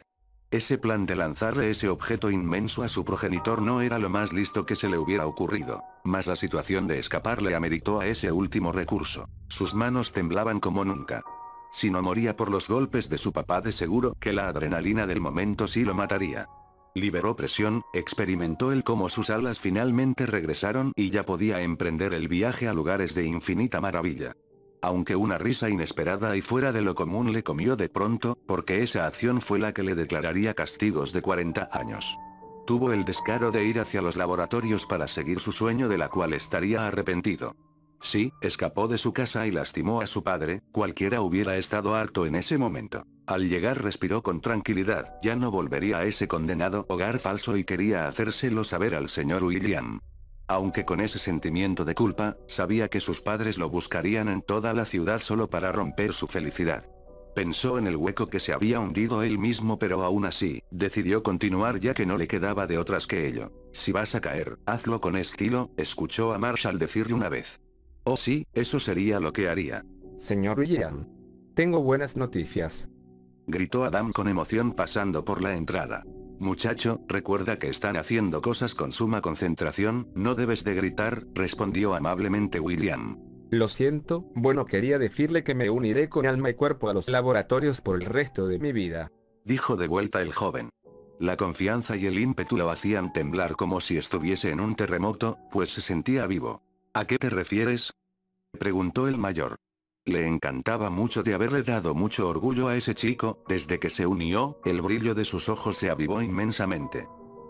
Ese plan de lanzarle ese objeto inmenso a su progenitor no era lo más listo que se le hubiera ocurrido, mas la situación de escapar le ameritó a ese último recurso. Sus manos temblaban como nunca. Si no moría por los golpes de su papá, de seguro que la adrenalina del momento sí lo mataría. Liberó presión, experimentó el cómo sus alas finalmente regresaron y ya podía emprender el viaje a lugares de infinita maravilla. Aunque una risa inesperada y fuera de lo común le comió de pronto, porque esa acción fue la que le declararía castigos de cuarenta años. Tuvo el descaro de ir hacia los laboratorios para seguir su sueño, de la cual estaría arrepentido. Sí, escapó de su casa y lastimó a su padre, cualquiera hubiera estado harto en ese momento. Al llegar respiró con tranquilidad, ya no volvería a ese condenado hogar falso y quería hacérselo saber al señor William. Aunque con ese sentimiento de culpa, sabía que sus padres lo buscarían en toda la ciudad solo para romper su felicidad. Pensó en el hueco que se había hundido él mismo, pero aún así, decidió continuar ya que no le quedaba de otras que ello. Si vas a caer, hazlo con estilo, escuchó a Marshall decirle una vez. Oh sí, eso sería lo que haría. Señor William. Tengo buenas noticias. Gritó Adam con emoción pasando por la entrada. Muchacho, recuerda que están haciendo cosas con suma concentración, no debes de gritar, respondió amablemente William. Lo siento, bueno, quería decirle que me uniré con alma y cuerpo a los laboratorios por el resto de mi vida. Dijo de vuelta el joven. La confianza y el ímpetu lo hacían temblar como si estuviese en un terremoto, pues se sentía vivo. ¿A qué te refieres?, preguntó el mayor. Le encantaba mucho de haberle dado mucho orgullo a ese chico. Desde que se unió, el brillo de sus ojos se avivó inmensamente.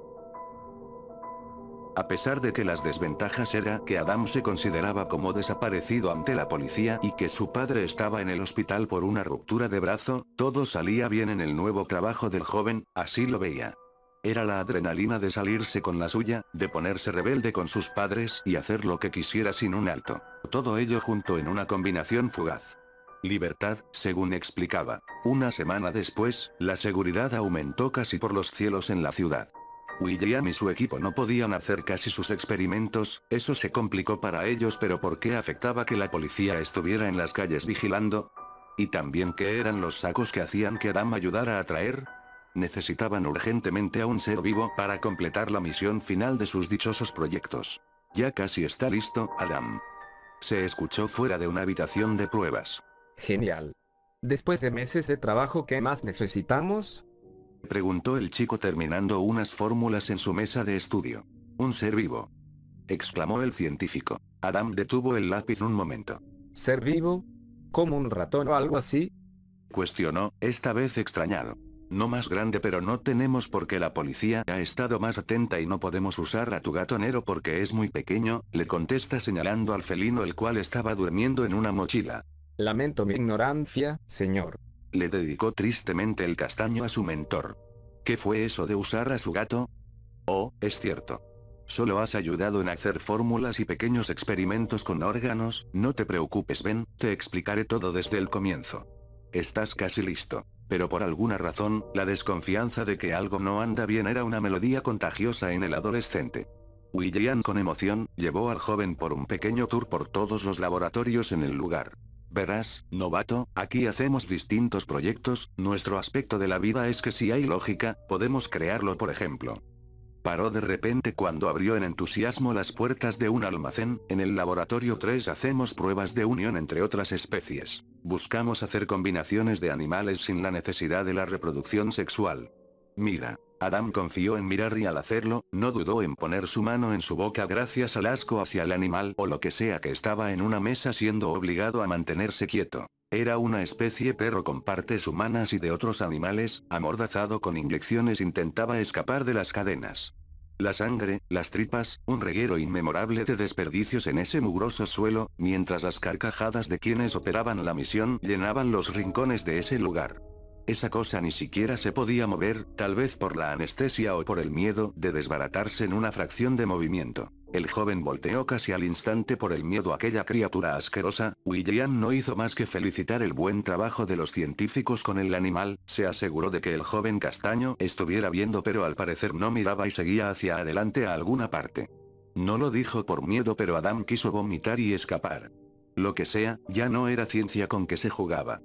A pesar de que las desventajas era que Adam se consideraba como desaparecido ante la policía y que su padre estaba en el hospital por una ruptura de brazo, todo salía bien en el nuevo trabajo del joven, así lo veía. Era la adrenalina de salirse con la suya, de ponerse rebelde con sus padres y hacer lo que quisiera sin un alto. Todo ello junto en una combinación fugaz. Libertad, según explicaba. Una semana después, la seguridad aumentó casi por los cielos en la ciudad. William y su equipo no podían hacer casi sus experimentos, eso se complicó para ellos, pero ¿por qué afectaba que la policía estuviera en las calles vigilando? ¿Y también qué eran los sacos que hacían que Adam ayudara a traer? Necesitaban urgentemente a un ser vivo para completar la misión final de sus dichosos proyectos. Ya casi está listo, Adam. Se escuchó fuera de una habitación de pruebas. Genial. Después de meses de trabajo, ¿qué más necesitamos?, preguntó el chico terminando unas fórmulas en su mesa de estudio. Un ser vivo, exclamó el científico. Adam detuvo el lápiz un momento. ¿Ser vivo? ¿Como un ratón o algo así?, cuestionó, esta vez extrañado. No más grande, pero no tenemos por qué. La policía ha estado más atenta y no podemos usar a tu gato Nero porque es muy pequeño, le contesta señalando al felino, el cual estaba durmiendo en una mochila. Lamento mi ignorancia, señor. Le dedicó tristemente el castaño a su mentor. ¿Qué fue eso de usar a su gato? Oh, es cierto. Solo has ayudado en hacer fórmulas y pequeños experimentos con órganos, no te preocupes, ven, te explicaré todo desde el comienzo. Estás casi listo. Pero por alguna razón, la desconfianza de que algo no anda bien era una melodía contagiosa en el adolescente. William, con emoción, llevó al joven por un pequeño tour por todos los laboratorios en el lugar. Verás, novato, aquí hacemos distintos proyectos, nuestro aspecto de la vida es que si hay lógica, podemos crearlo. Por ejemplo. Paró de repente cuando abrió en entusiasmo las puertas de un almacén. En el laboratorio tres hacemos pruebas de unión entre otras especies. Buscamos hacer combinaciones de animales sin la necesidad de la reproducción sexual. Mira. Adam confió en mirar y al hacerlo, no dudó en poner su mano en su boca gracias al asco hacia el animal o lo que sea que estaba en una mesa, siendo obligado a mantenerse quieto. Era una especie perro con partes humanas y de otros animales, amordazado con inyecciones, intentaba escapar de las cadenas. La sangre, las tripas, un reguero inmemorable de desperdicios en ese mugroso suelo, mientras las carcajadas de quienes operaban la misión llenaban los rincones de ese lugar. Esa cosa ni siquiera se podía mover, tal vez por la anestesia o por el miedo de desbaratarse en una fracción de movimiento. El joven volteó casi al instante por el miedo a aquella criatura asquerosa. William no hizo más que felicitar el buen trabajo de los científicos con el animal, se aseguró de que el joven castaño estuviera viendo, pero al parecer no miraba y seguía hacia adelante a alguna parte. No lo dijo por miedo, pero Adam quiso vomitar y escapar. Lo que sea, ya no era ciencia con que se jugaba.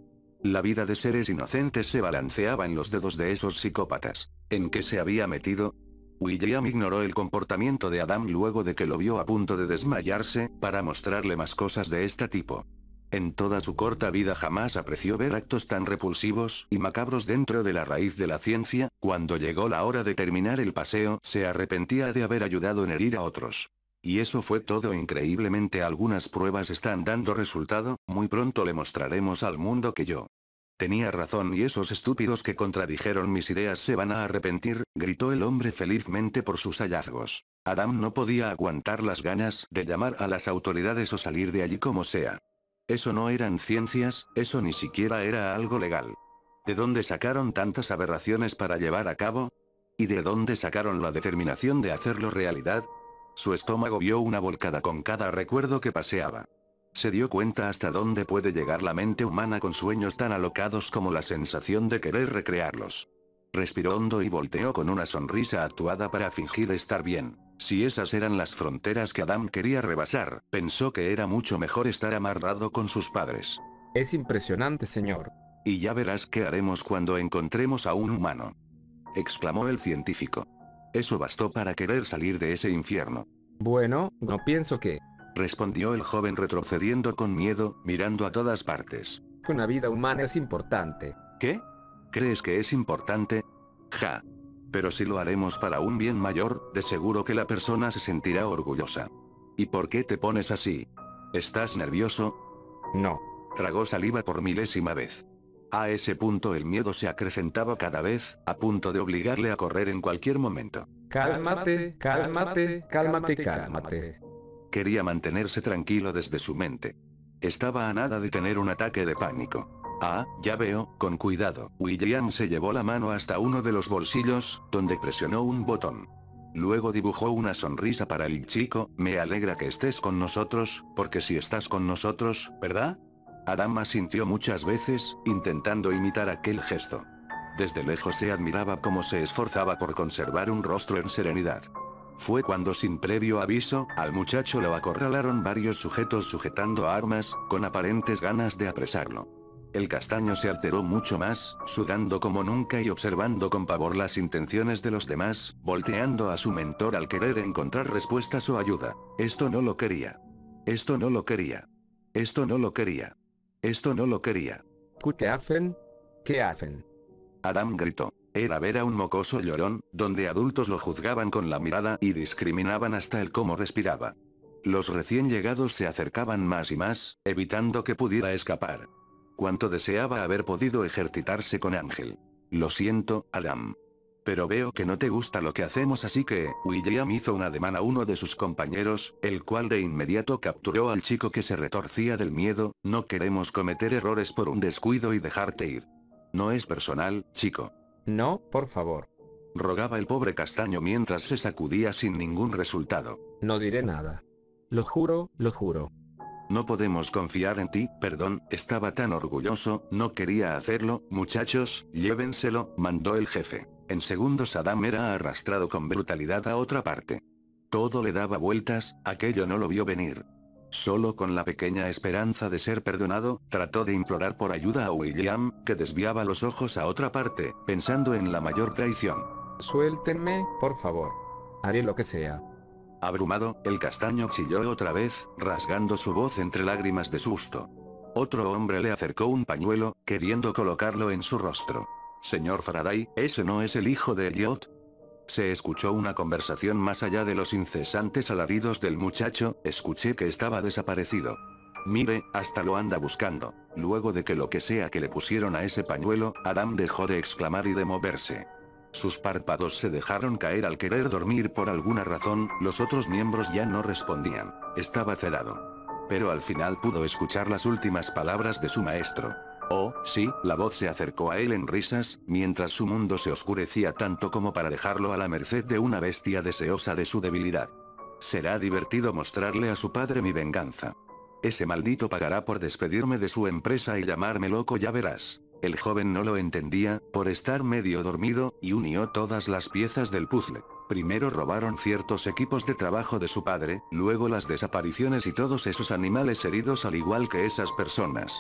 La vida de seres inocentes se balanceaba en los dedos de esos psicópatas. ¿En qué se había metido? William ignoró el comportamiento de Adam luego de que lo vio a punto de desmayarse, para mostrarle más cosas de este tipo. En toda su corta vida jamás apreció ver actos tan repulsivos y macabros dentro de la raíz de la ciencia. Cuando llegó la hora de terminar el paseo, se arrepentía de haber ayudado en herir a otros. Y eso fue todo. Increíblemente algunas pruebas están dando resultado, muy pronto le mostraremos al mundo que yo tenía razón y esos estúpidos que contradijeron mis ideas se van a arrepentir, gritó el hombre felizmente por sus hallazgos. Adam no podía aguantar las ganas de llamar a las autoridades o salir de allí como sea. Eso no eran ciencias, eso ni siquiera era algo legal. ¿De dónde sacaron tantas aberraciones para llevar a cabo? ¿Y de dónde sacaron la determinación de hacerlo realidad? Su estómago vio una volcada con cada recuerdo que paseaba. Se dio cuenta hasta dónde puede llegar la mente humana con sueños tan alocados como la sensación de querer recrearlos. Respiró hondo y volteó con una sonrisa actuada para fingir estar bien. Si esas eran las fronteras que Adam quería rebasar, pensó que era mucho mejor estar amarrado con sus padres. Es impresionante, señor. Y ya verás qué haremos cuando encontremos a un humano, exclamó el científico. Eso bastó para querer salir de ese infierno. Bueno, no pienso que... respondió el joven retrocediendo con miedo, mirando a todas partes. Que una vida humana es importante. ¿Qué? ¿Crees que es importante? Ja. Pero si lo haremos para un bien mayor, de seguro que la persona se sentirá orgullosa. ¿Y por qué te pones así? ¿Estás nervioso? No. Tragó saliva por milésima vez. A ese punto el miedo se acrecentaba cada vez, a punto de obligarle a correr en cualquier momento. Cálmate, cálmate, cálmate, cálmate. Quería mantenerse tranquilo desde su mente. Estaba a nada de tener un ataque de pánico. Ah, ya veo, con cuidado. William se llevó la mano hasta uno de los bolsillos, donde presionó un botón. Luego dibujó una sonrisa para el chico. Me alegra que estés con nosotros, porque si estás con nosotros, ¿verdad? Adam asintió muchas veces, intentando imitar aquel gesto. Desde lejos se admiraba cómo se esforzaba por conservar un rostro en serenidad. Fue cuando sin previo aviso, al muchacho lo acorralaron varios sujetos sujetando armas, con aparentes ganas de apresarlo. El castaño se alteró mucho más, sudando como nunca y observando con pavor las intenciones de los demás, volteando a su mentor al querer encontrar respuestas o ayuda. Esto no lo quería. Esto no lo quería. Esto no lo quería. Esto no lo quería. ¿Qué hacen? ¿Qué hacen? Adam gritó. Era ver a un mocoso llorón, donde adultos lo juzgaban con la mirada y discriminaban hasta el cómo respiraba. Los recién llegados se acercaban más y más, evitando que pudiera escapar. Cuánto deseaba haber podido ejercitarse con Ángel. Lo siento, Adam. Pero veo que no te gusta lo que hacemos, así que, William hizo un ademán a uno de sus compañeros, el cual de inmediato capturó al chico que se retorcía del miedo. No queremos cometer errores por un descuido y dejarte ir. No es personal, chico. No, por favor. Rogaba el pobre castaño mientras se sacudía sin ningún resultado. No diré nada. Lo juro, lo juro. No podemos confiar en ti, perdón, estaba tan orgulloso, no quería hacerlo. Muchachos, llévenselo, mandó el jefe. En segundos Adam era arrastrado con brutalidad a otra parte. Todo le daba vueltas, aquello no lo vio venir. Solo con la pequeña esperanza de ser perdonado, trató de implorar por ayuda a William, que desviaba los ojos a otra parte, pensando en la mayor traición. Suéltenme, por favor. Haré lo que sea. Abrumado, el castaño chilló otra vez, rasgando su voz entre lágrimas de susto. Otro hombre le acercó un pañuelo, queriendo colocarlo en su rostro. Señor Faraday, ¿ese no es el hijo de Elliot? Se escuchó una conversación más allá de los incesantes alaridos del muchacho. Escuché que estaba desaparecido. Mire, hasta lo anda buscando. Luego de que lo que sea que le pusieron a ese pañuelo, Adam dejó de exclamar y de moverse. Sus párpados se dejaron caer al querer dormir por alguna razón. Los otros miembros ya no respondían. Estaba cerrado. Pero al final pudo escuchar las últimas palabras de su maestro. Oh, sí, la voz se acercó a él en risas, mientras su mundo se oscurecía tanto como para dejarlo a la merced de una bestia deseosa de su debilidad. Será divertido mostrarle a su padre mi venganza. Ese maldito pagará por despedirme de su empresa y llamarme loco, ya verás. El joven no lo entendía, por estar medio dormido, y unió todas las piezas del puzzle. Primero robaron ciertos equipos de trabajo de su padre, luego las desapariciones y todos esos animales heridos al igual que esas personas.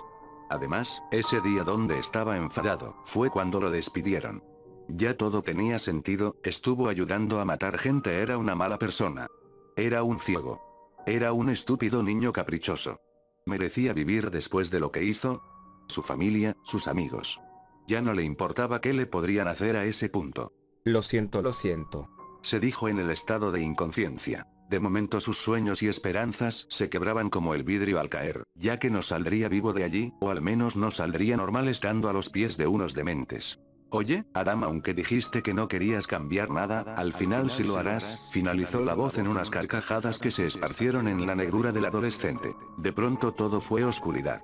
Además, ese día donde estaba enfadado, fue cuando lo despidieron. Ya todo tenía sentido, estuvo ayudando a matar gente, era una mala persona. Era un ciego. Era un estúpido niño caprichoso. ¿Merecía vivir después de lo que hizo? Su familia, sus amigos. Ya no le importaba qué le podrían hacer a ese punto. Lo siento, lo siento. Se dijo en el estado de inconsciencia. De momento sus sueños y esperanzas se quebraban como el vidrio al caer, ya que no saldría vivo de allí, o al menos no saldría normal estando a los pies de unos dementes. Oye, Adam, aunque dijiste que no querías cambiar nada, al final sí lo harás, finalizó la voz en unas carcajadas que se esparcieron en la negrura del adolescente. De pronto todo fue oscuridad.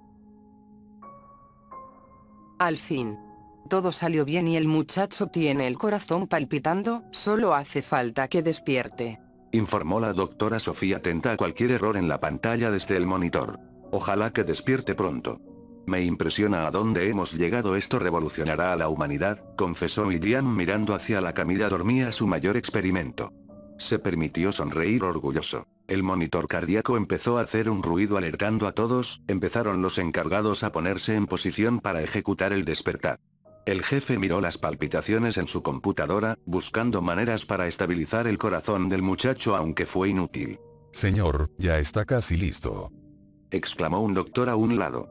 Al fin. Todo salió bien y el muchacho tiene el corazón palpitando, solo hace falta que despierte. Informó la doctora Sofía, atenta a cualquier error en la pantalla desde el monitor. Ojalá que despierte pronto. Me impresiona a dónde hemos llegado, esto revolucionará a la humanidad, confesó William mirando hacia la camilla. Dormía su mayor experimento. Se permitió sonreír orgulloso. El monitor cardíaco empezó a hacer un ruido alertando a todos, empezaron los encargados a ponerse en posición para ejecutar el despertar. El jefe miró las palpitaciones en su computadora, buscando maneras para estabilizar el corazón del muchacho, aunque fue inútil. Señor, ya está casi listo. Exclamó un doctor a un lado.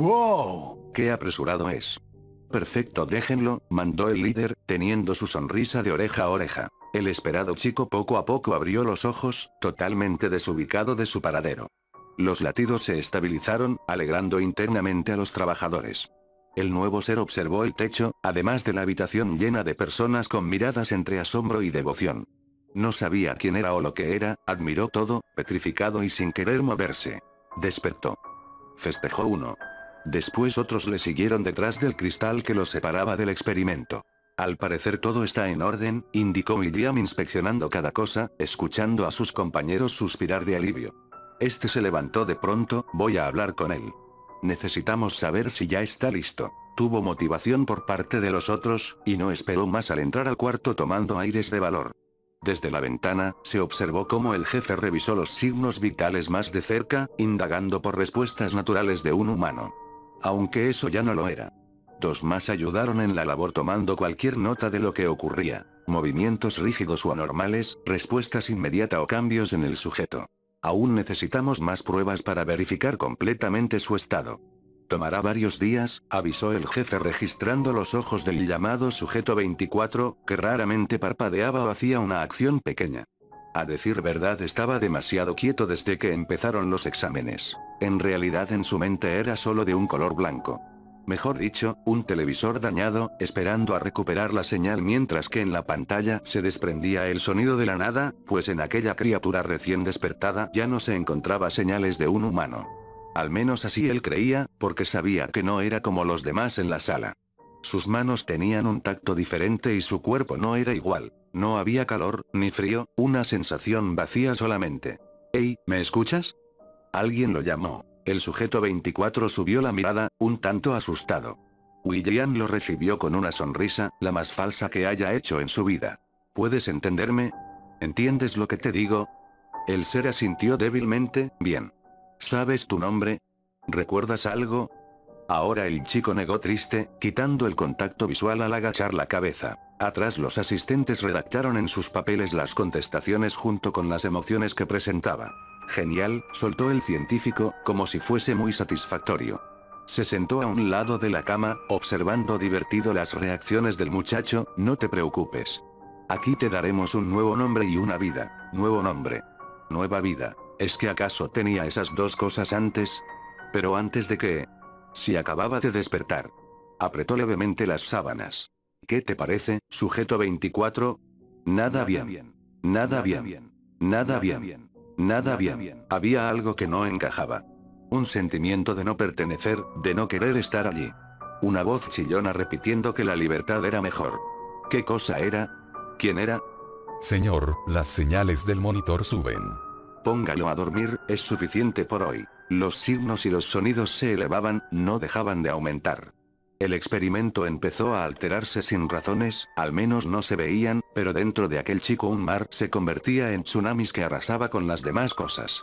¡Wow! ¡Qué apresurado es! Perfecto, déjenlo, mandó el líder, teniendo su sonrisa de oreja a oreja. El esperado chico poco a poco abrió los ojos, totalmente desubicado de su paradero. Los latidos se estabilizaron, alegrando internamente a los trabajadores. El nuevo ser observó el techo, además de la habitación llena de personas con miradas entre asombro y devoción. No sabía quién era o lo que era, admiró todo, petrificado y sin querer moverse. Despertó. Festejó uno. Después otros le siguieron detrás del cristal que los separaba del experimento. Al parecer todo está en orden, indicó William inspeccionando cada cosa, escuchando a sus compañeros suspirar de alivio. Este se levantó de pronto, voy a hablar con él. Necesitamos saber si ya está listo. Tuvo motivación por parte de los otros, y no esperó más al entrar al cuarto tomando aires de valor. Desde la ventana, se observó cómo el jefe revisó los signos vitales más de cerca, indagando por respuestas naturales de un humano. Aunque eso ya no lo era. Dos más ayudaron en la labor tomando cualquier nota de lo que ocurría. Movimientos rígidos o anormales, respuestas inmediatas o cambios en el sujeto. Aún necesitamos más pruebas para verificar completamente su estado. Tomará varios días, avisó el jefe registrando los ojos del llamado sujeto veinticuatro, que raramente parpadeaba o hacía una acción pequeña. A decir verdad estaba demasiado quieto desde que empezaron los exámenes. En realidad en su mente era solo de un color blanco. Mejor dicho, un televisor dañado, esperando a recuperar la señal mientras que en la pantalla se desprendía el sonido de la nada, pues en aquella criatura recién despertada ya no se encontraba señales de un humano. Al menos así él creía, porque sabía que no era como los demás en la sala. Sus manos tenían un tacto diferente y su cuerpo no era igual. No había calor, ni frío, una sensación vacía solamente. «Hey, ¿me escuchas?». Alguien lo llamó. El sujeto veinticuatro subió la mirada, un tanto asustado. William lo recibió con una sonrisa, la más falsa que haya hecho en su vida. ¿Puedes entenderme? ¿Entiendes lo que te digo? El ser asintió débilmente, bien. ¿Sabes tu nombre? ¿Recuerdas algo? Ahora el chico negó triste, quitando el contacto visual al agachar la cabeza. Atrás los asistentes redactaron en sus papeles las contestaciones junto con las emociones que presentaba. Genial, soltó el científico, como si fuese muy satisfactorio. Se sentó a un lado de la cama, observando divertido las reacciones del muchacho. No te preocupes. Aquí te daremos un nuevo nombre y una vida. Nuevo nombre. Nueva vida. ¿Es que acaso tenía esas dos cosas antes? Pero antes de que... Si acababa de despertar. Apretó levemente las sábanas. ¿Qué te parece, sujeto veinticuatro? Nada bien. Nada bien. Nada bien. Nada bien. Había algo que no encajaba. Un sentimiento de no pertenecer, de no querer estar allí. Una voz chillona repitiendo que la libertad era mejor. ¿Qué cosa era? ¿Quién era? Señor, las señales del monitor suben. Póngalo a dormir, es suficiente por hoy. Los signos y los sonidos se elevaban, no dejaban de aumentar. El experimento empezó a alterarse sin razones, al menos no se veían, pero dentro de aquel chico un mar se convertía en tsunamis que arrasaba con las demás cosas.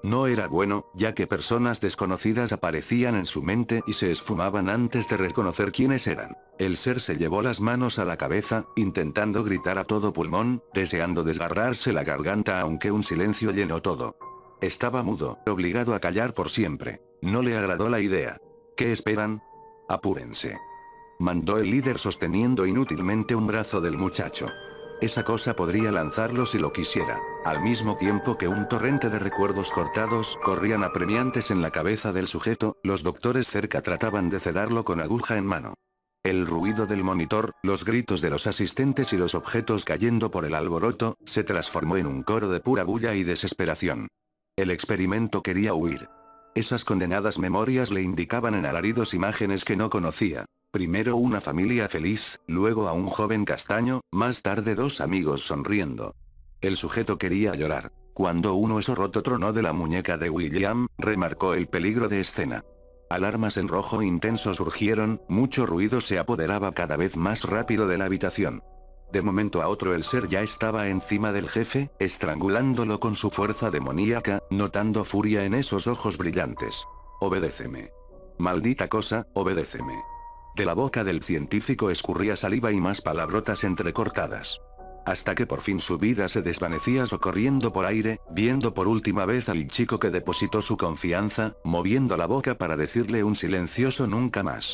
No era bueno, ya que personas desconocidas aparecían en su mente y se esfumaban antes de reconocer quiénes eran. El ser se llevó las manos a la cabeza, intentando gritar a todo pulmón, deseando desgarrarse la garganta aunque un silencio llenó todo. Estaba mudo, obligado a callar por siempre. No le agradó la idea. ¿Qué esperan? Apúrense. Mandó el líder sosteniendo inútilmente un brazo del muchacho. Esa cosa podría lanzarlo si lo quisiera. Al mismo tiempo que un torrente de recuerdos cortados corrían apremiantes en la cabeza del sujeto, los doctores cerca trataban de sedarlo con aguja en mano. El ruido del monitor, los gritos de los asistentes y los objetos cayendo por el alboroto, se transformó en un coro de pura bulla y desesperación. El experimento quería huir. Esas condenadas memorias le indicaban en alaridos imágenes que no conocía. Primero una familia feliz, luego a un joven castaño, más tarde dos amigos sonriendo. El sujeto quería llorar. Cuando un hueso roto tronó de la muñeca de William, remarcó el peligro de escena. Alarmas en rojo intenso surgieron, mucho ruido se apoderaba cada vez más rápido de la habitación. De momento a otro el ser ya estaba encima del jefe, estrangulándolo con su fuerza demoníaca, notando furia en esos ojos brillantes. Obedéceme. Maldita cosa, obedéceme. De la boca del científico escurría saliva y más palabrotas entrecortadas. Hasta que por fin su vida se desvanecía socorriendo por aire, viendo por última vez al chico que depositó su confianza, moviendo la boca para decirle un silencioso nunca más.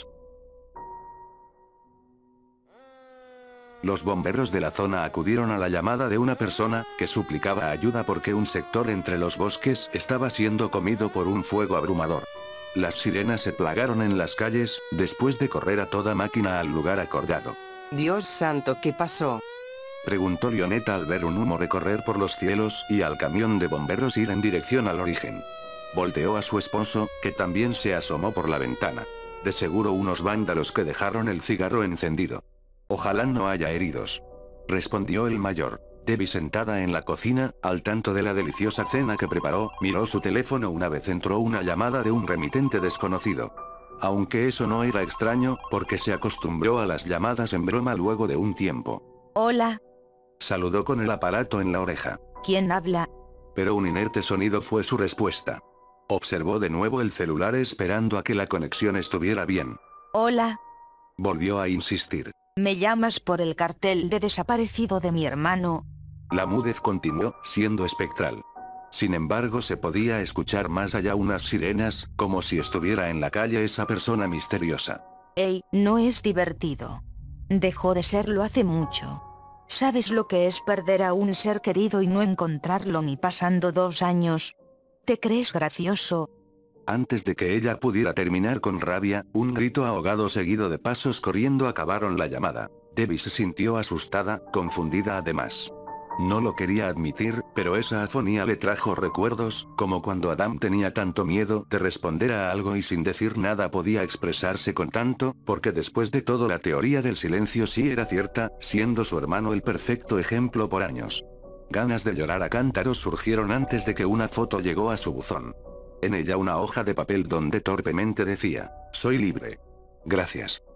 Los bomberos de la zona acudieron a la llamada de una persona, que suplicaba ayuda porque un sector entre los bosques estaba siendo comido por un fuego abrumador. Las sirenas se plagaron en las calles, después de correr a toda máquina al lugar acordado. Dios santo, ¿qué pasó? Preguntó Lionetta al ver un humo recorrer por los cielos y al camión de bomberos ir en dirección al origen. Volteó a su esposo, que también se asomó por la ventana. De seguro unos vándalos que dejaron el cigarro encendido. Ojalá no haya heridos. Respondió el mayor. Debbie sentada en la cocina, al tanto de la deliciosa cena que preparó, miró su teléfono una vez entró una llamada de un remitente desconocido. Aunque eso no era extraño, porque se acostumbró a las llamadas en broma luego de un tiempo. Hola. Saludó con el aparato en la oreja. ¿Quién habla? Pero un inerte sonido fue su respuesta. Observó de nuevo el celular esperando a que la conexión estuviera bien. Hola. Volvió a insistir. ¿Me llamas por el cartel de desaparecido de mi hermano? La mudez continuó, siendo espectral. Sin embargo se podía escuchar más allá unas sirenas, como si estuviera en la calle esa persona misteriosa. Ey, no es divertido. Dejó de serlo hace mucho. ¿Sabes lo que es perder a un ser querido y no encontrarlo ni pasando dos años? ¿Te crees gracioso? Antes de que ella pudiera terminar con rabia, un grito ahogado seguido de pasos corriendo acabaron la llamada. Debbie se sintió asustada, confundida además. No lo quería admitir, pero esa afonía le trajo recuerdos, como cuando Adam tenía tanto miedo de responder a algo y sin decir nada podía expresarse con tanto, porque después de todo la teoría del silencio sí era cierta, siendo su hermano el perfecto ejemplo por años. Ganas de llorar a cántaros surgieron antes de que una foto llegó a su buzón. En ella una hoja de papel donde torpemente decía, soy libre. Gracias.